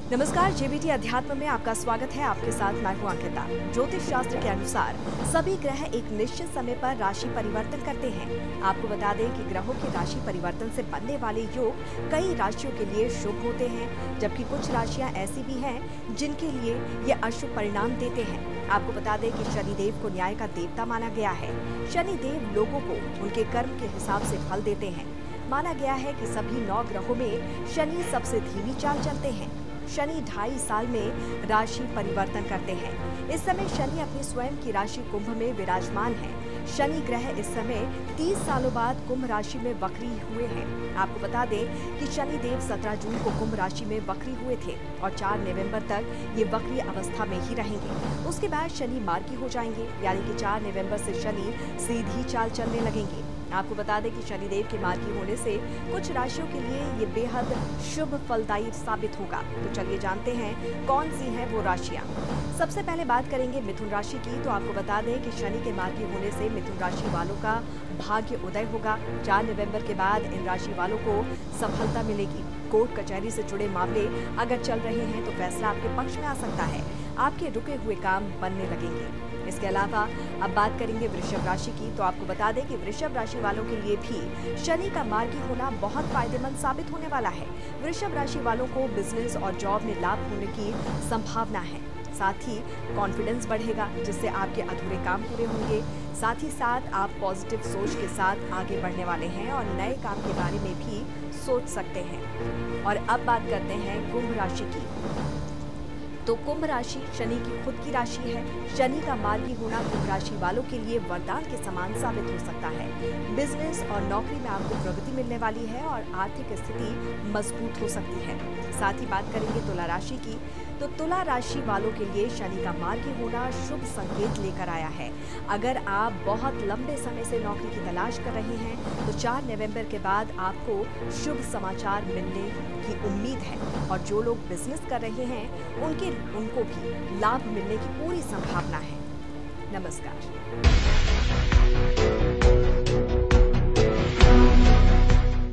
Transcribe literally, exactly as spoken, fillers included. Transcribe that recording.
नमस्कार, जेबीटी अध्यात्म में आपका स्वागत है। आपके साथ मैं हूं अंकिता। ज्योतिष शास्त्र के अनुसार सभी ग्रह एक निश्चित समय पर राशि परिवर्तन करते हैं। आपको बता दें कि ग्रहों के राशि परिवर्तन से बनने वाले योग कई राशियों के लिए शुभ होते हैं, जबकि कुछ राशियां ऐसी भी हैं जिनके लिए ये अशुभ परिणाम देते हैं। आपको बता दें कि शनिदेव को न्याय का देवता माना गया है। शनिदेव लोगों को उनके कर्म के हिसाब से फल देते हैं। माना गया है कि सभी नौ ग्रहों में शनि सबसे धीमी चाल चलते हैं। शनि ढाई साल में राशि परिवर्तन करते हैं। इस समय शनि अपनी स्वयं की राशि कुंभ में विराजमान है। शनि ग्रह इस समय तीस सालों बाद कुंभ राशि में वक्री हुए हैं। आपको बता दें कि शनि देव सत्रह जून को कुंभ राशि में वक्री हुए थे और चार नवंबर तक ये वक्री अवस्था में ही रहेंगे। उसके बाद शनि मार्गी हो जाएंगे, यानी कि चार नवंबर से शनि सीधी चाल चलने लगेंगे। आपको बता दें कि शनिदेव के मार्गी होने से कुछ राशियों के लिए ये बेहद शुभ फलदायी साबित होगा। तो चलिए जानते हैं कौन सी हैं वो राशियां। सबसे पहले बात करेंगे मिथुन राशि की। तो आपको बता दें कि शनि के मार्गी होने से मिथुन राशि वालों का भाग्य उदय होगा। चार नवंबर के बाद इन राशि वालों को सफलता मिलेगी। कोर्ट कचहरी से जुड़े मामले अगर चल रहे हैं तो फैसला आपके पक्ष में आ सकता है। आपके रुके हुए काम बनने लगेंगे। इसके अलावा अब बात करेंगे वृषभ राशि की। तो आपको बता दें कि वृषभ राशि वालों के लिए भी शनि का मार्गी होना बहुत फायदेमंद साबित होने वाला है। वृषभ राशि वालों को बिजनेस और जॉब में लाभ होने की संभावना है। साथ ही कॉन्फिडेंस बढ़ेगा, जिससे आपके अधूरे काम पूरे होंगे। साथ ही साथ आप पॉजिटिव सोच के साथ आगे बढ़ने वाले हैं और नए काम के बारे में भी सोच सकते हैं। और अब बात करते हैं कुंभ राशि की। तो कुंभ राशि शनि की खुद की राशि है। शनि का मार्गी होना कुंभ राशि वालों के लिए वरदान के समान साबित हो सकता है। बिजनेस और नौकरी में आपको प्रगति मिलने वाली है और आर्थिक स्थिति मजबूत हो सकती है। साथ ही बात करेंगे तुला राशि की। तो तुला राशि वालों के लिए शनि का मार्गी होना शुभ संकेत लेकर आया है। अगर आप बहुत लंबे समय से नौकरी की तलाश कर रहे हैं तो चार नवंबर के बाद आपको शुभ समाचार मिलने की उम्मीद है। और जो लोग बिजनेस कर रहे हैं उनके उनको भी लाभ मिलने की पूरी संभावना है। नमस्कार।